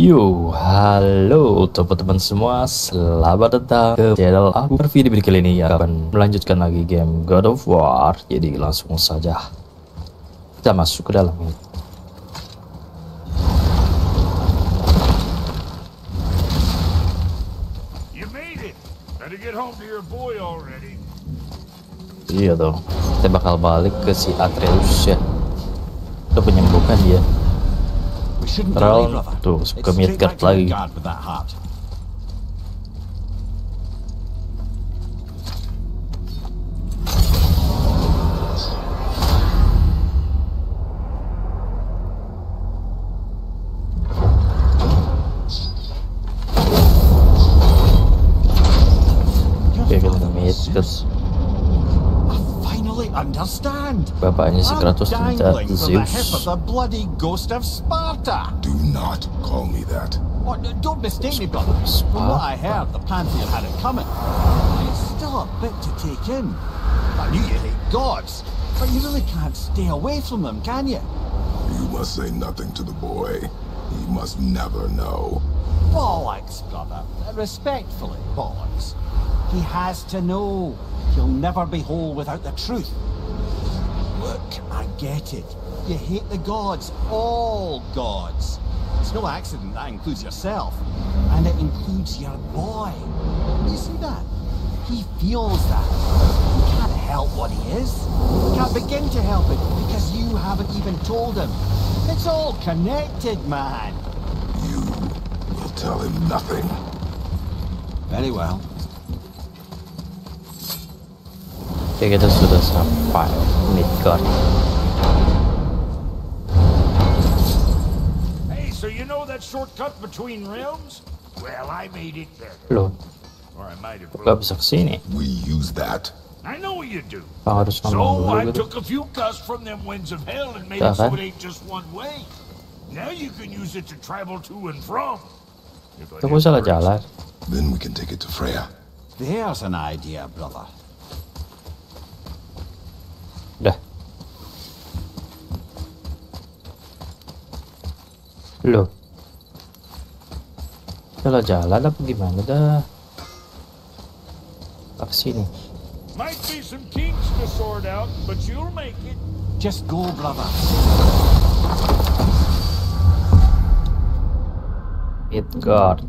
Yo, halo teman-teman semua, selamat datang ke channel aku. Video kali ini akan melanjutkan lagi game God of War. Jadi langsung saja kita masuk ke dalam ini. Iya dong, kita bakal balik ke si Atreus ya. Untuk menyembuhkan dia. Round tuh ke Midgard lagi. Oke, kita ke Midgard. Bapaknya si Kratos cinta Zeus. Do not call me that. Don't mistake me, brother. From what I heard, the Pantheon had it coming. It's still a bit to take in. I knew you hate gods, but you really can't stay away from them, can you? You must say nothing to the boy. He must never know. Bollocks, brother. Respectfully, bollocks. He has to know. He'll never be whole without the truth. Look, I get it. You hate the gods, all gods. It's no accident that includes yourself. And it includes your boy. You see that? He feels that. He can't help what he is. He can't begin to help it because you haven't even told him. It's all connected, man. You will tell him nothing. Very well. Oke, kita sudah sampai Midgard. Hey, so you know that shortcut between realms? Well, I made it better. Loh, Or I might have. gak bisa kesini. We use that. I know you do. Harus ngomong So dulu I gitu. took a few gusts from them winds of hell and made Yeah, it so okay. it ain't just one way. Now you can use it to travel to and from. If I Aku didn't salah first. jalan. Then we can take it to Freya. There's an idea, brother. Dah. Loh. Salah jalan apa gimana dah? Ke sini. Might be some kinks to sort out, but you'll make it. Just go, brother. Midgard.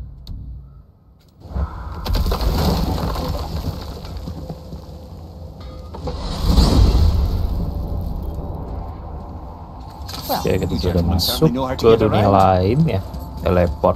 Oke, kita sudah masuk ke dunia lain ya. Teleport.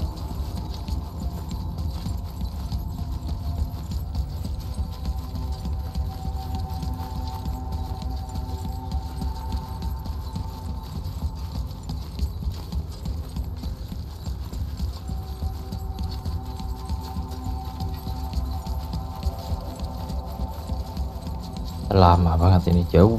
Lama banget ini, jauh.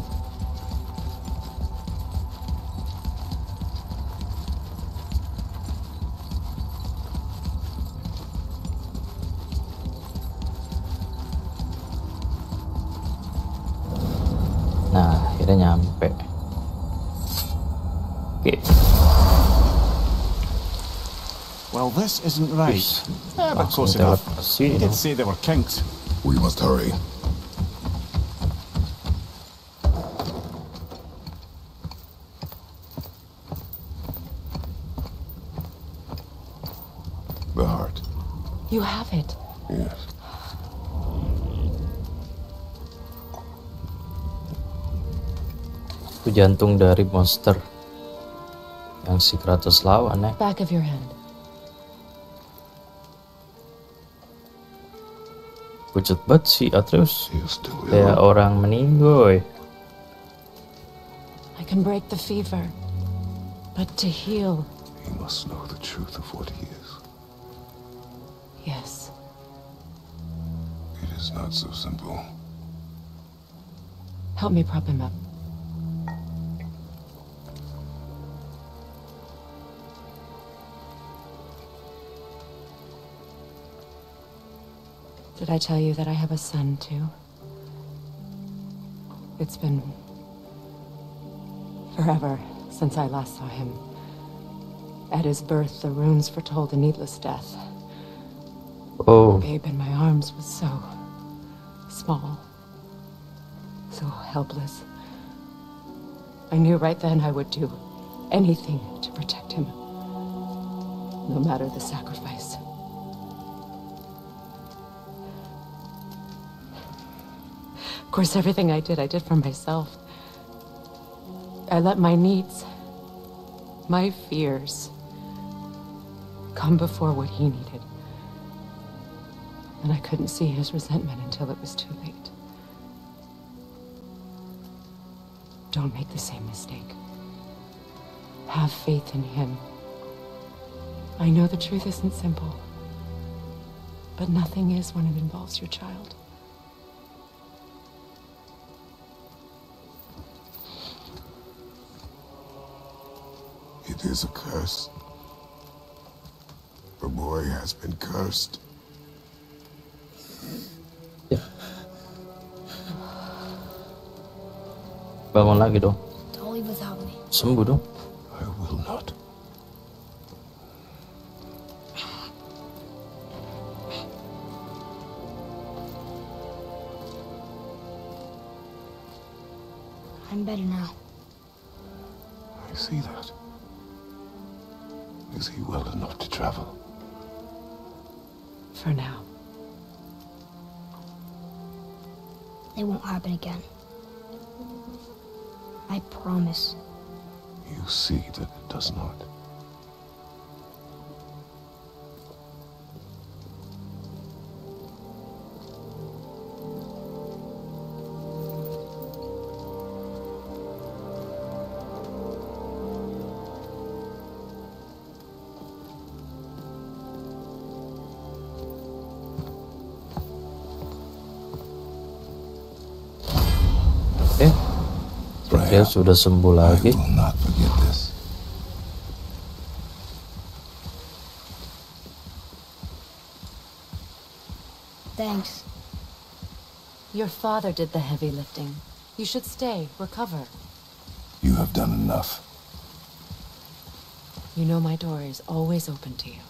Nah, akhirnya nyampe. Oke. Well, this isn't right. But Langsung close enough. teleport ke sini. He did say there were kinks. We must hurry. The heart. You have it. Yes. Itu jantung dari monster yang si Kratos lawan ya. Back of your hand. Pucat banget si Atreus. He is still Kayak ill. orang meninggoy. I can break the fever. But to heal, He must know the truth of what he is. yes. It is not so simple. Help me prop him up. Did I tell you that I have a son too? It's been forever since I last saw him. At his birth, the runes foretold a needless death. Oh, The babe in my arms was so small, so helpless. I knew right then I would do anything to protect him, no matter the sacrifice. Of course, everything I did for myself. I let my needs, my fears, come before what he needed. And I couldn't see his resentment until it was too late. Don't make the same mistake. Have faith in him. I know the truth isn't simple, but nothing is when it involves your child. It is a curse. The boy has been cursed. bangun lagi dong. Don't leave without me. Sembuh dong. I will not. I'm better now. I see that. Is he well enough to travel? For now. It won't happen again. I promise. You see that it does not. Dia sudah sembuh I lagi. will not forget this. Thanks. Your father did the heavy lifting. You should stay, recover. You have done enough. You know my door is always open to you.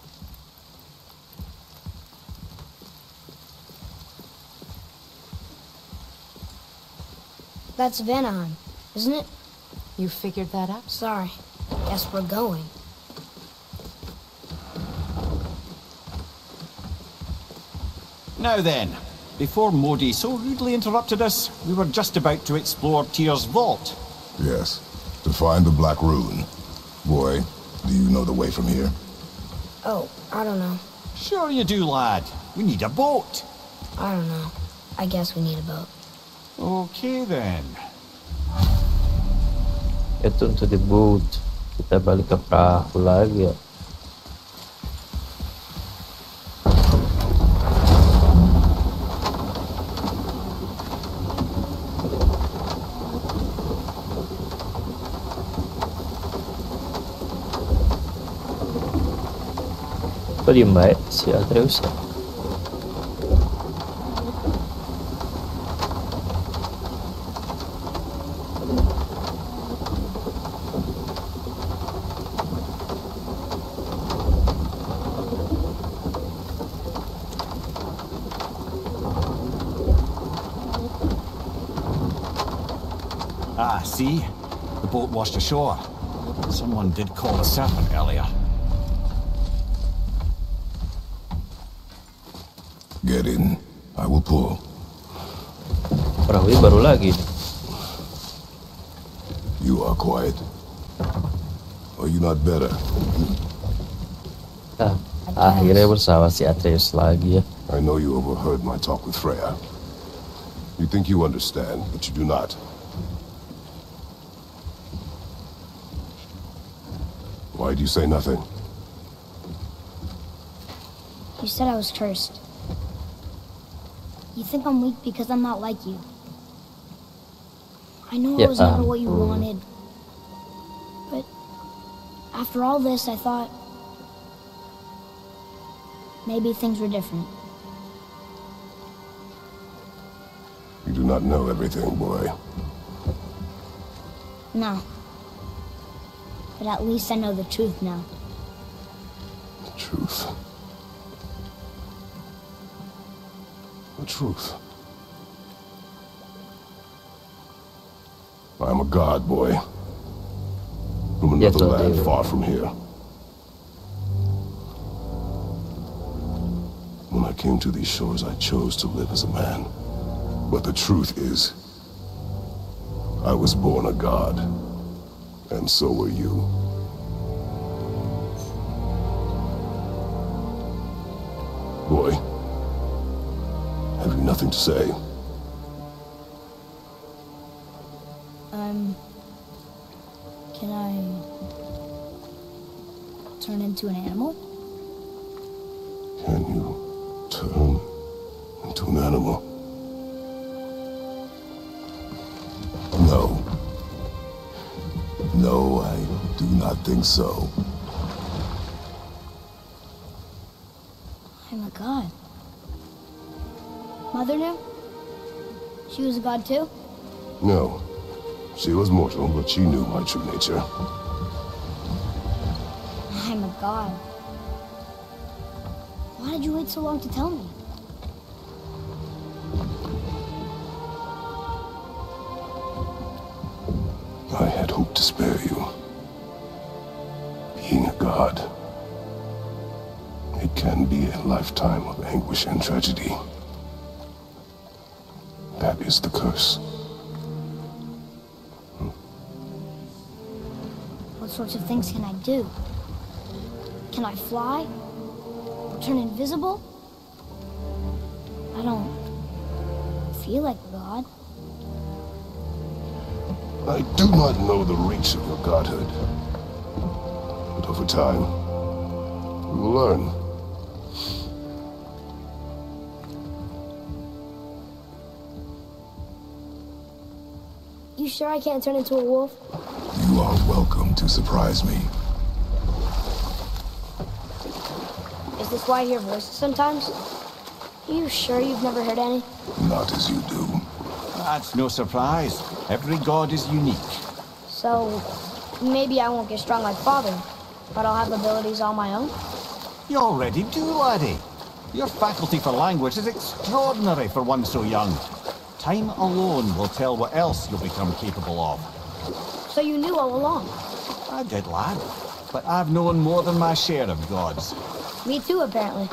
That's Vanaheim, isn't it? You figured that out? Sorry. Guess we're going. Now then, before Modi so rudely interrupted us, we were just about to explore Tyr's vault. Yes, to find the Black Rune. Boy, do you know the way from here? Oh, I don't know. Sure you do, lad. We need a boat. I don't know. I guess we need a boat. Okay then. Itu untuk di boat. Kita balik ke perahu lagi ya. Kok diem baik si Atreus ya? Ah, see? The boat washed ashore. Someone did call a serpent earlier. Get in. I will pull. Perahu ini baru lagi. You are quiet. Are you not better? Akhirnya bersama si Atreus lagi ya. I know you overheard my talk with Freya. You think you understand, but you do not. Why do you say nothing? You said I was cursed. You think I'm weak because I'm not like you. I know I was never what you wanted. But after all this, I thought maybe things were different. You do not know everything, boy. No. But at least I know the truth now. truth. The truth. I'm a god, boy. From another Jatuh land dewa. far from here. When I came to these shores, I chose to live as a man. But the truth is, I was born a god. And so were you. Boy, have you nothing to say? Can I turn into an animal? Can you turn into an animal? No. No, I do not think so. I'm a god. Mother knew? She was a god too? No. She was mortal, but she knew my true nature. I'm a god. Why did you wait so long to tell me? I had hoped to spare you. Being a god, it can be a lifetime of anguish and tragedy. That is the curse. What sorts of things can I do? Can I fly? Or turn invisible? I don't feel like a god. I do not know the reach of your godhood. But over time, you will learn. You sure I can't turn into a wolf? You are welcome to surprise me. Is this why I hear voices sometimes? Are you sure you've never heard any? Not as you do. That's no surprise. Every god is unique. So, maybe I won't get strong like Father, but I'll have abilities all my own? You already do, laddie. Your faculty for language is extraordinary for one so young. Time alone will tell what else you'll become capable of. So you knew all along? I did, lad. But I've known more than my share of gods. Me too, apparently.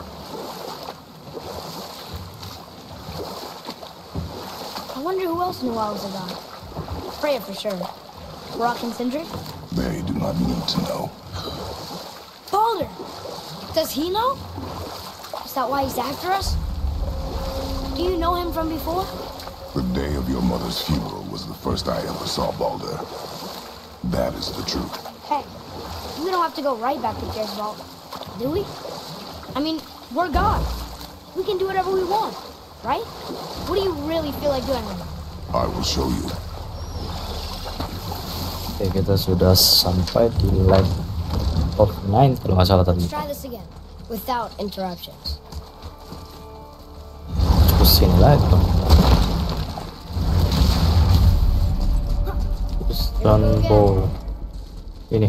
I wonder who else knew I was a god. Freya for sure. Brock and Sindri? They do not need to know. Baldur! Does he know? Is that why he's after us? Do you know him from before? The day of your mother's funeral was the first I ever saw Baldur. That is the truth. Hey, we don't have to go right back to Gears Vault, do we? I mean, we're gods. We can do whatever we want, right? What do you really feel like doing right now? I will show you. Oke, kita sudah sampai di Land of Nine kalau nggak salah tadi. Let's try this again, without interruptions. Pusing lagi dong. Terus Runbow ini.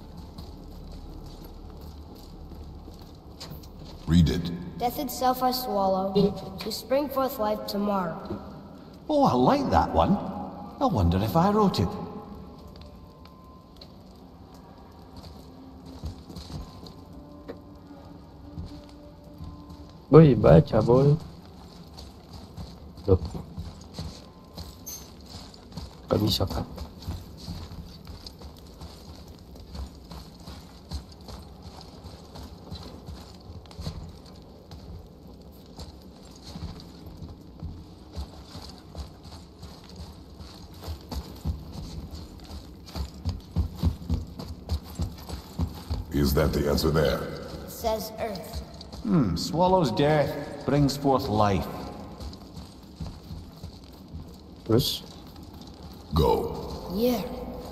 Read it. Death itself I swallow, to spring forth life tomorrow. Oh, I like that one. I wonder if I wrote it. Boy, baca boy. Loh. Gak bisa kan? Is that the answer there? It says Earth. Swallows death, brings forth life. Terus Go. Yeah.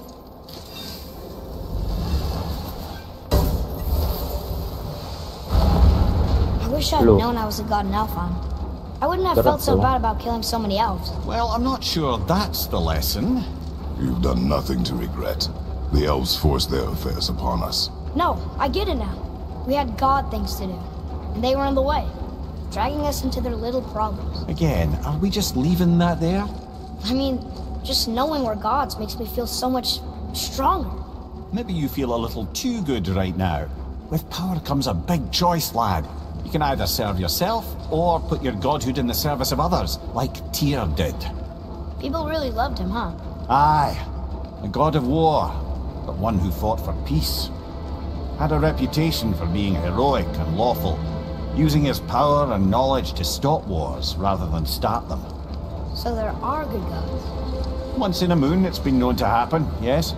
I wish I'd Look. known I was a god in Alfheim. I wouldn't have Got felt up, so though. bad about killing so many elves. Well, I'm not sure that's the lesson. You've done nothing to regret. The elves forced their affairs upon us. No, I get it now. We had God things to do, and they were in the way, dragging us into their little problems. Again, are we just leaving that there? I mean, just knowing we're gods makes me feel so much stronger. Maybe you feel a little too good right now. With power comes a big choice, lad. You can either serve yourself, or put your godhood in the service of others, like Tyr did. People really loved him, huh? Aye, a god of war, but one who fought for peace. Had a reputation for being heroic and lawful, using his power and knowledge to stop wars rather than start them. So there are good gods. Once in a moon, it's been known to happen, yes?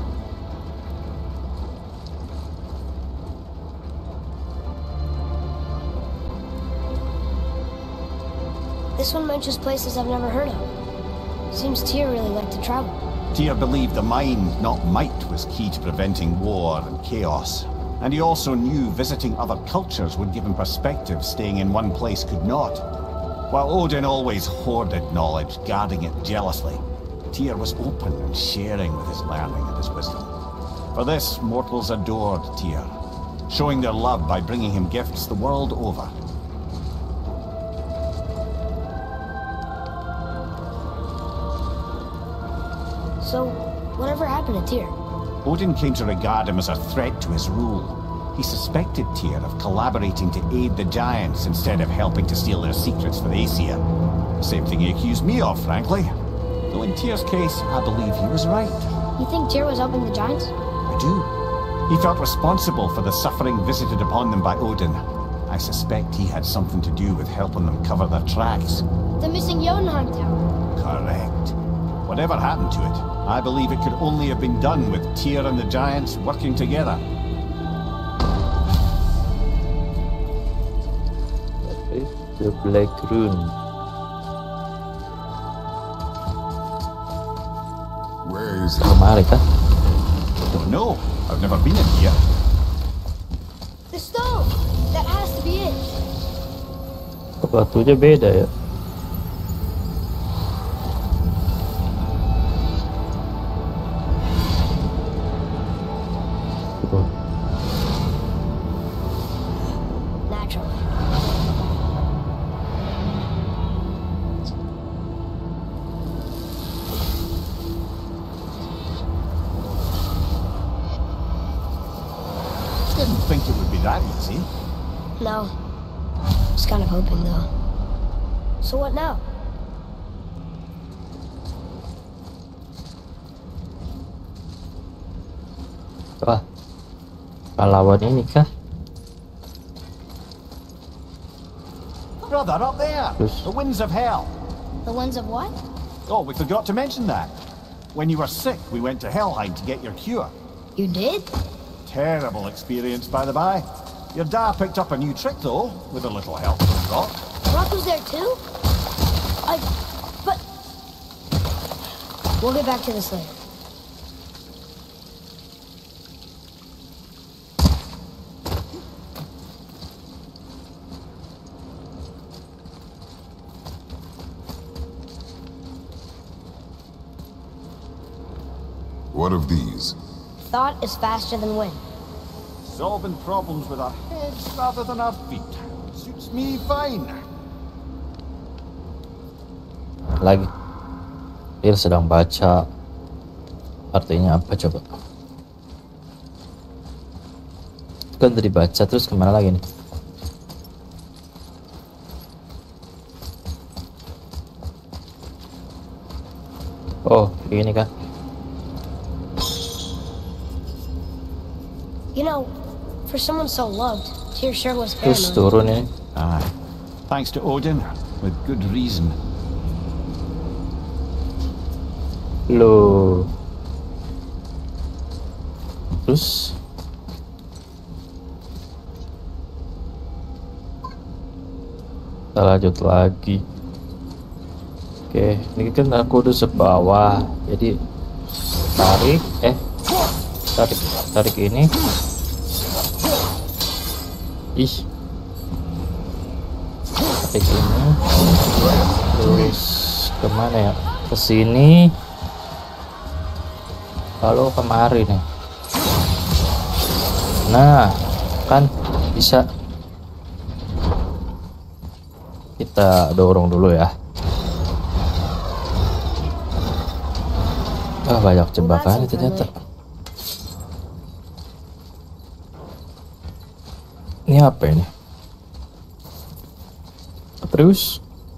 This one mentions places I've never heard of. Seems Tyr really liked to travel. Tyr believed the mind, not might, was key to preventing war and chaos. And he also knew visiting other cultures would give him perspective staying in one place could not. While Odin always hoarded knowledge, guarding it jealously, Tyr was open and sharing with his learning and his wisdom. For this, mortals adored Tyr, showing their love by bringing him gifts the world over. So, whatever happened to Tyr? Odin came to regard him as a threat to his rule. He suspected Tyr of collaborating to aid the giants instead of helping to steal their secrets for Aesir. The same thing he accused me of, frankly. Though in Tyr's case, I believe he was right. You think Tyr was helping the giants? I do. He felt responsible for the suffering visited upon them by Odin. I suspect he had something to do with helping them cover their tracks. The missing Jotunheim Tower. Correct. Whatever happened to it, I believe it could only have been done with Tyr and the giants working together. The Black Rune. Where is Kemari kah? Don't know. I've never been in here. The stone! That has to be it. Batunya beda ya. Naturally. Didn't think it would be that easy. No. Was kind of hoping, though. So what now? Wah, pahlawan ini kah? Brother, up there! Yes. The winds of hell! The ones of what? Oh, we forgot to mention that. When you were sick, we went to Helheim to get your cure. You did? Terrible experience, by the by. Your dad picked up a new trick, though, with a little help from Rock. Rock was there too? But... We'll get back to this later. What of these? Thought is faster than wind. Solving problems with our heads rather than our feet. Suits me fine. Lagi. Dia sedang baca. Artinya apa coba? Kan tadi baca terus kemana lagi nih? Oh, begini kan? You know, for someone so loved, Tyr sure was Terus paranoid. turun ini. Aye. Thanks to Odin, with good reason. Loh. Terus kita lanjut lagi. Oke, ini kan aku udah sebawah. Jadi tarik tarik ini. Ih. Tarik ini. Terus kemana ya? Ke sini. Lalu kemari nih. Nah, kan bisa. Kita dorong dulu ya. Banyak jebakan ternyata. Ini apa ini? Terus?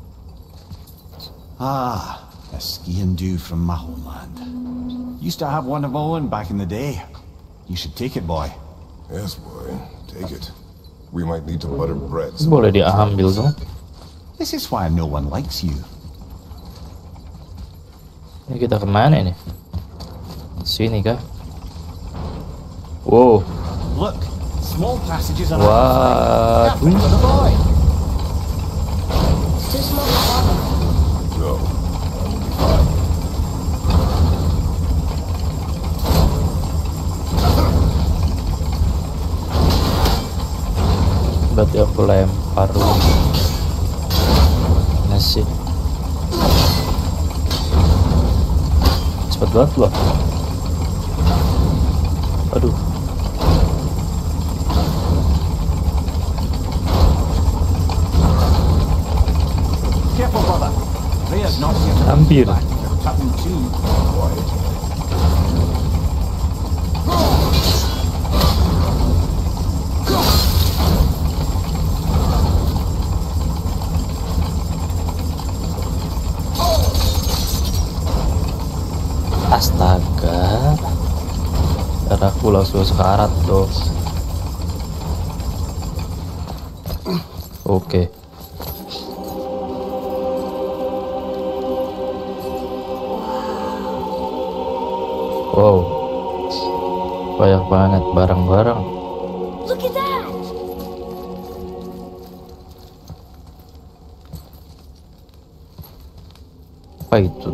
Ah, a skiing dew from my homeland. Used to have one of my own back in the day. You should take it, boy. Yes, boy. Take it. We might need to butter bread. Boleh diambil dong. This is why no one likes you. Ini kita kemana ini? Sini kah? Wow. Look, small passages are Waduh. perfect for the boy. It's too small for Father. No. I'll be fine. Berarti aku lempar dulu. Nasi. Cepet banget loh. Aduh. Careful, brother. Rhea's not here to Hampir. back. They're cutting too. Quiet. Astaga. Darahku langsung sekarat tuh. Oke. Wow. Banyak banget barang-barang. Look at that! Apa itu?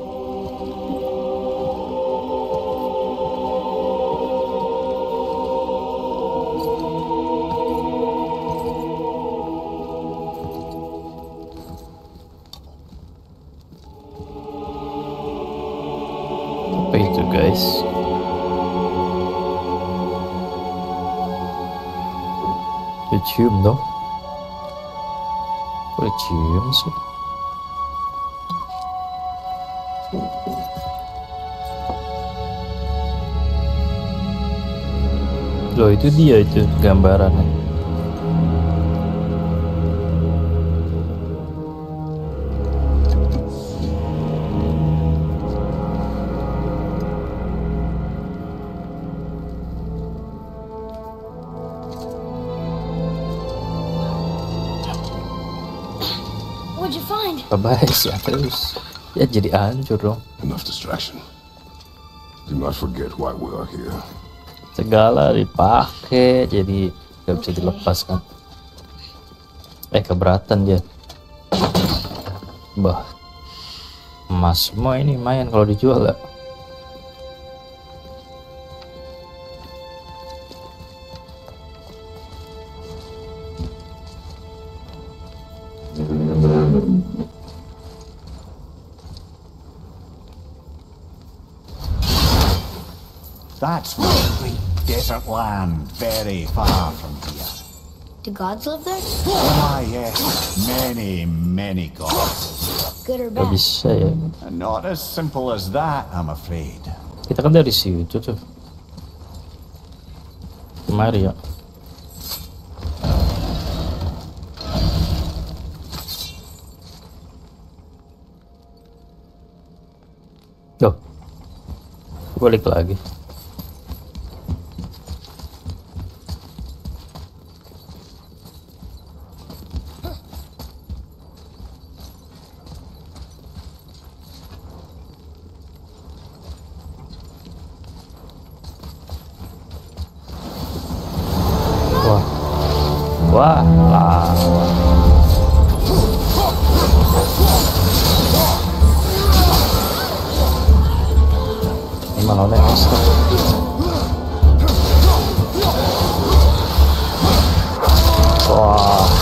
Apa itu, guys? Dicium dong. Kok dicium sih? Loh, itu dia itu gambarannya. What'd you find? Bye-bye ya terus. Ya jadi hancur dong. Enough distraction. Do not forget why we are here. Segala dipakai jadi gak bisa dilepas kan. Keberatan dia. Bah, emas semua ini lumayan kalau dijual ya. That's one great desert land, very far from here. Do gods live there? Ah, yes, many, many gods. Good or Gak bad? bisa ya. And not as simple as that, I'm afraid. Kita kan dari situ tuh. Kemari ya. Loh, balik lagi. Wah, lah. Ini malah oleh monster. Wah.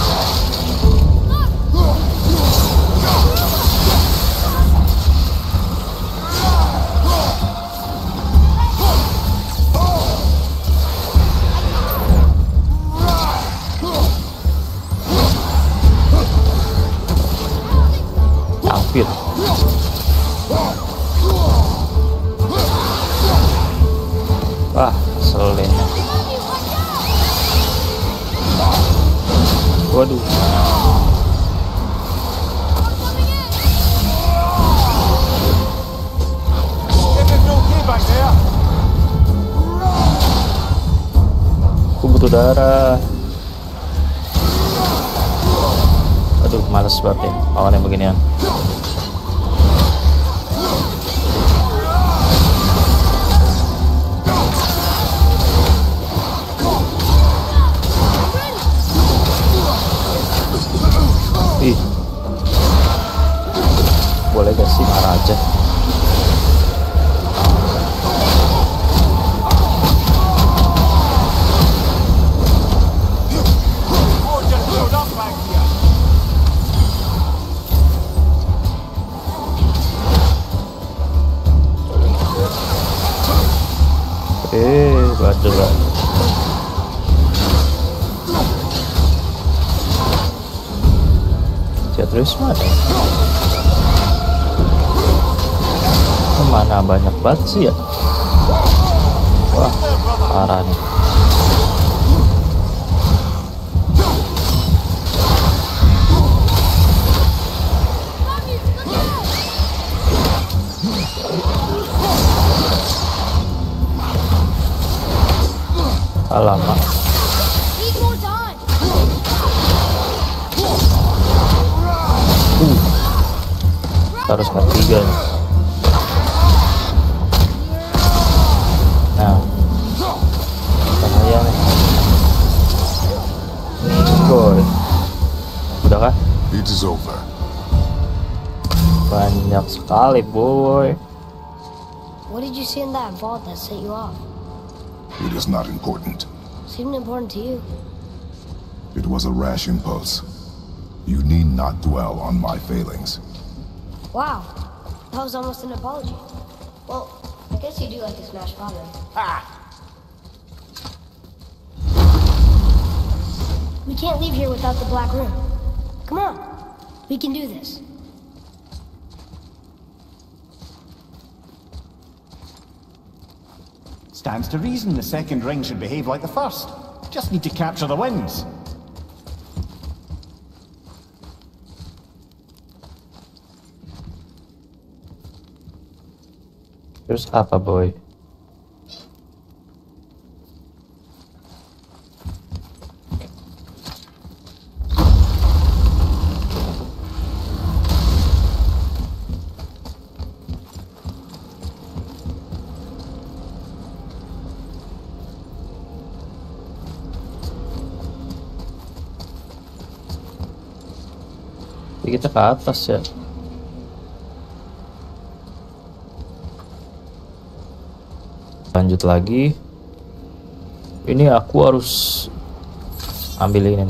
speed. Wah, ngeselin. Waduh. Aku butuh darah. Aduh, males banget ya lawan yang beginian. Ih, boleh gak sih marah aja? Badel lah. Terus mana? Kemana banyak banget sih ya? Wah, parah nih. Alamak. Harus ketiga nih. Nah, bahaya nih. Boy, udah kah? It is over. Banyak sekali, boy. What did you see in that vault that set you off? It is not important. Seemed important to you. It was a rash impulse. You need not dwell on my failings. Wow, that was almost an apology. Well, I guess you do like to smash pottery. We can't leave here without the Black Room. Come on, we can do this. Stands to reason the second ring should behave like the first. Just need to capture the winds. Terus apa, boy? Jadi kita ke atas ya. Lanjut lagi. Ini aku harus ambil ini.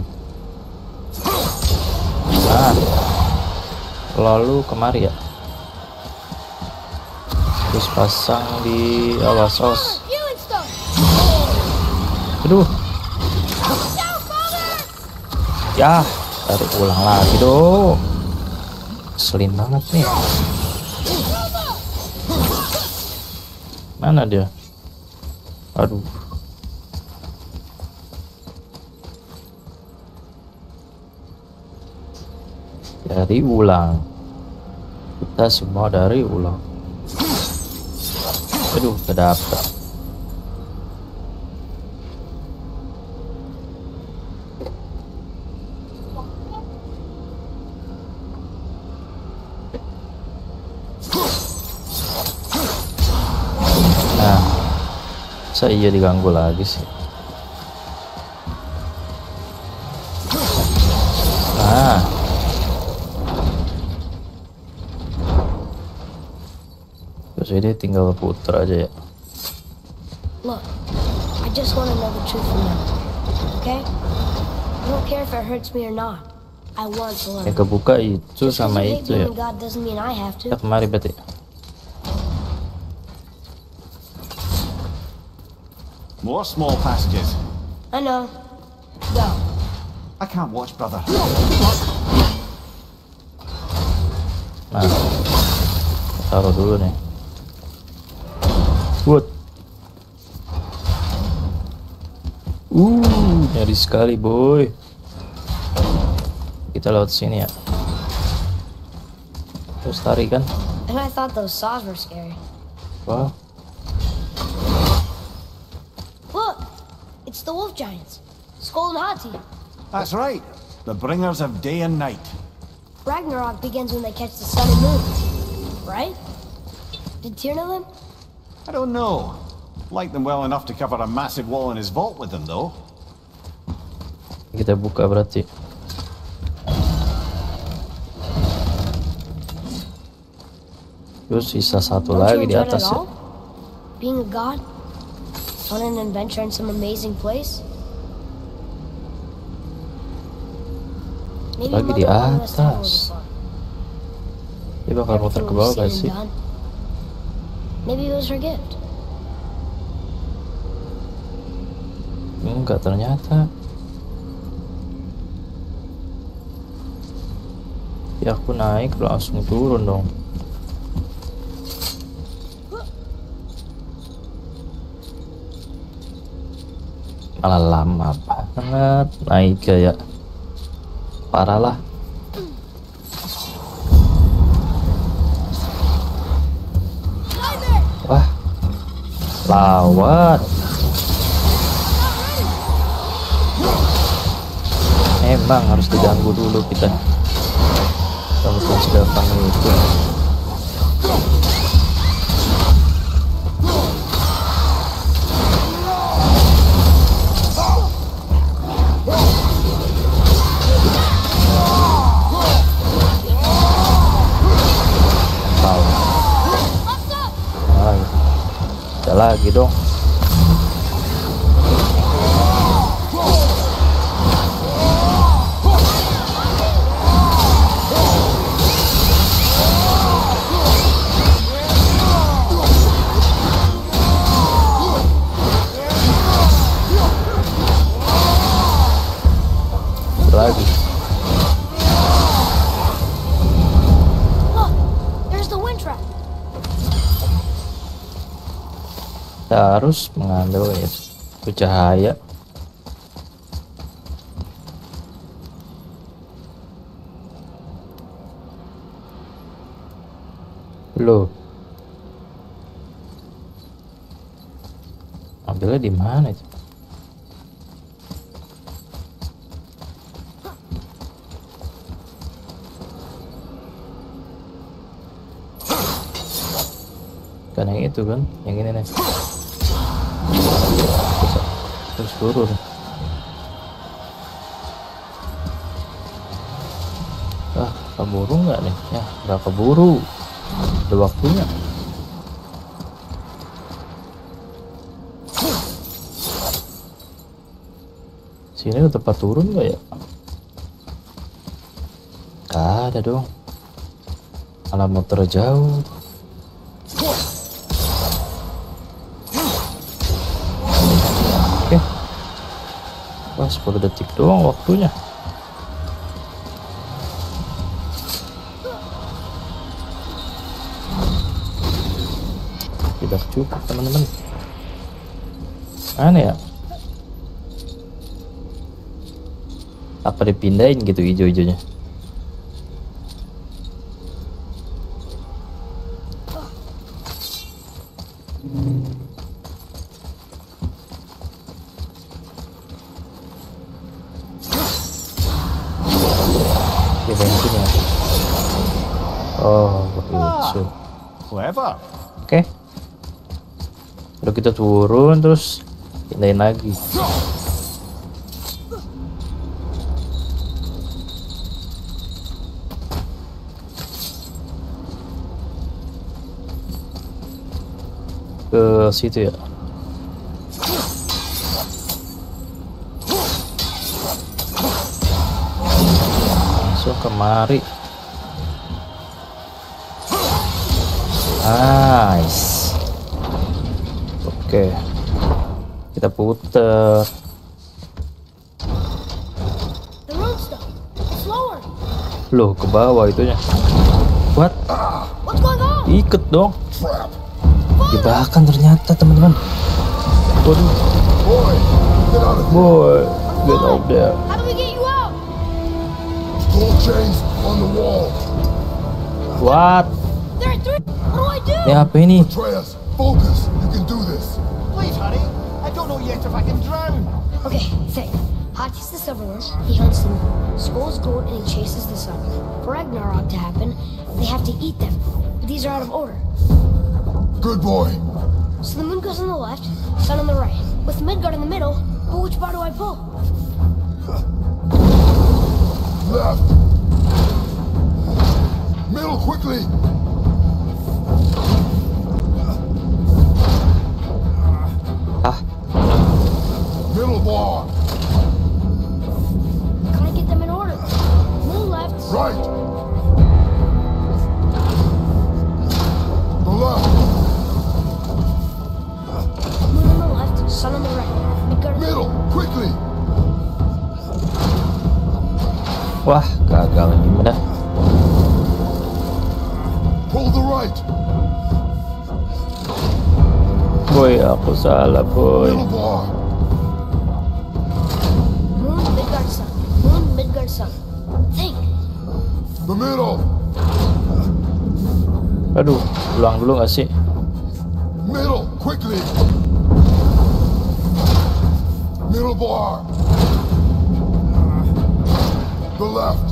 Nah, lalu kemari ya. Terus pasang di awas. Aduh. Ya, tarik ulang lagi dong. Selin banget nih. Mana dia? Aduh. Dari ulang. Kita semua dari ulang. Aduh, kedapet. Nah, saya iya diganggu lagi sih. Nah, terus ini tinggal putar aja ya. Look, I just want to know the truth from them, okay? I don't care if it hurts me or not. I want to learn. Yang kebuka itu sama itu ya. God doesn't mean I have to. Ya kemari berarti. More small passages. I know. Go. I can't watch, brother. Nah, taruh dulu nih. Wood. Nyari sekali boy. Kita lewat sini ya. Terus tarik kan? And I thought those saws were scary. Wah, Look, it's the wolf giants, Skull and Hati. That's right. The bringers of day and night. Ragnarok begins when they catch the sun and moon, right? Did Tyr know them? I don't know. Like them well enough to cover a massive wall in his vault with them, though. kita buka berarti. Terus sisa satu Don't lagi you di enjoy it atas at ya. all? Being a god? On an adventure in some amazing place? Maybe Lagi di Mother wanted us to have a atas. little fun. Dia bakal muter ke bawah gak sih? Maybe it was her gift. Enggak ternyata. Ya aku naik langsung turun dong. Malah lama banget naik kayak parah lah. Wah, lawat. Emang harus diganggu dulu kita. Kalau segampang itu. Lagi dong. Lagi. Look, there's the wind trap. Kita harus mengambil itu cahaya. Loh, ambilnya di mana itu? Kan yang itu kan, yang ini nih. Terus turun. Ah, keburu nggak nih? Ya, nggak keburu. Ada waktunya. Sini ada tempat turun nggak ya? Nggak ada dong. Alamat terjauh. Wah, 10 detik doang waktunya. Tidak cukup teman-teman. Mana ya? Apa dipindahin gitu hijau-hijaunya? Bensinnya. Oh, begitu. Clever. Oke. Udah kita turun terus pindahin lagi. Ke situ ya. Langsung kemari. Nice. Oke. Kita puter. The road's slower. Loh, ke bawah itunya. What? What's going on? Ikut dong. Trap. Jebakan ternyata teman-teman. Waduh. Boy, get out of here. Boy, get out there. How do we get you out? Gold chains on the wall. What? There are 3. What do I do? Ini apa ini? Atreus, focus. You can do this. Please, honey. I don't know yet if I can drown. Okay, think. Hot is the silver one. He hunts them. Skull's gold and he chases the sun. For Ragnarok to happen, they have to eat them. But these are out of order. Good boy. So the moon goes on the left, sun on the right. With Midgard in the middle, but which bar do I pull? Left. Middle, quickly. Ah, Middle bar. Can I get them in order? Moon left, Right. The left. moon on the left, sun on the right. Midgard in the Middle, quickly. wah gagal gimana? Pull the right. Boy, aku salah boy. Middle bar. Moon, Midgard, sun. Moon, Midgard, sun. Think. The middle. Aduh, ulang dulu gak sih? Middle, quickly. Middle bar. The left.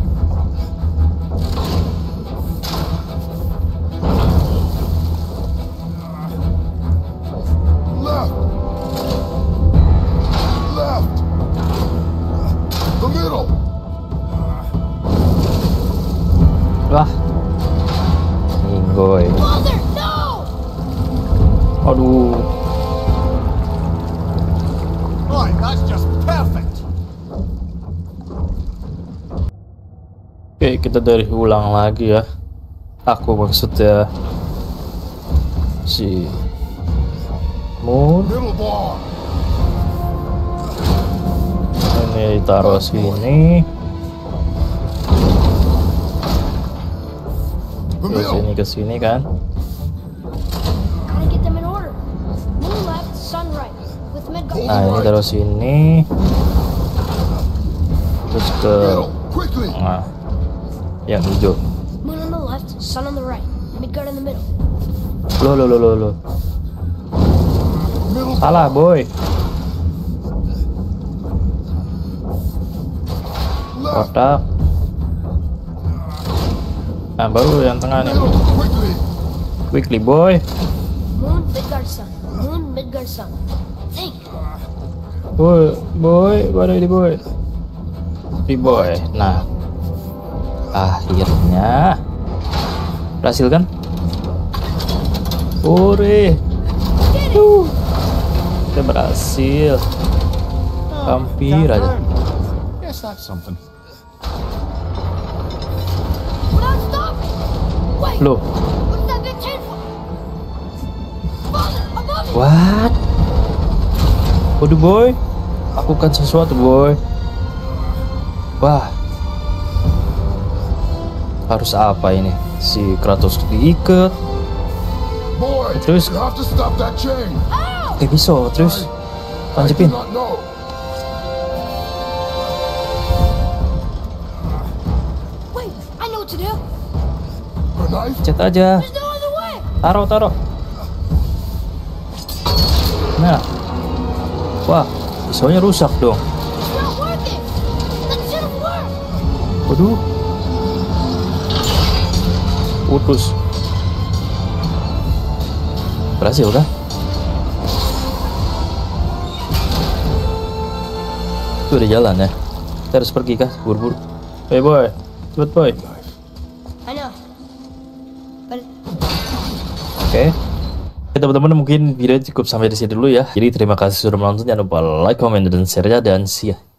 Left. Left. The middle. Wah, Ninggoy. Father, no! Aduh, Right, that's just perfect. oke kita dari ulang lagi ya. Aku maksudnya si Moon Middle bar. ini taruh sini, The terus ini middle. ke sini kan? Gotta get them in order. Moon left, sun right. With Midgard. Nah ini taruh sini, terus ke Middle, quickly. nah, yang hijau. Moon on the left, sun on the right. Midgard in the middle. Loh. Middle Salah boy. left. Kotak. Nah baru yang tengah nih. Middle, quickly. Quickly boy. Moon, Midgard, sun. Moon, Midgard, sun. Think. Boy, mana ini boy? Di boy. Nah, akhirnya berhasil kan? Hore, kita berhasil. Hampir Can't aja. drown. Yes, that's something. Without stopping! Wait! Loh, What's that big chain for? Father, above you! what? Waduh boy, lakukan sesuatu boy. Wah, harus apa ini? Si Kratos diikat. Boy, Terus? you have to stop that chain. Bisa terus I do tancepin. not know. Wait, I know what to do. A knife? Cet aja. There's no other way! Taruh. Nah, wah, pisaunya rusak dong. It's not working! That should have worked! Waduh, putus. Berhasil kan? Itu udah jalan ya. Kita harus pergi kah? Buru-buru. Hey boy, cepet boy. I know. But Oke. Oke teman-teman, mungkin video cukup sampai di sini dulu ya. Jadi terima kasih sudah menonton. Jangan lupa like, comment, dan share ya. Dan see ya.